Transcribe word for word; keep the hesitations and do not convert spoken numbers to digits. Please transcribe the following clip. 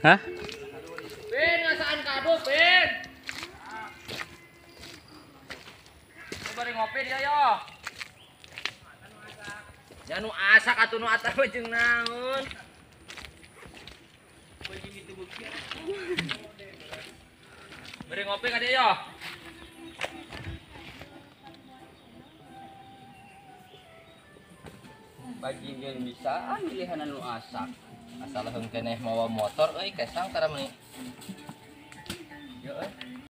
Hah? Pin, ngasaan kado, Pin. Coba ngopi dia yo. Ya nu asak atuh nu atas jeung naon. Beri ngopi ka dia yo. Bajingan bisa pilihan anu asak asal heung keneh mawa motor euy kesang tara meuni. Yo euy.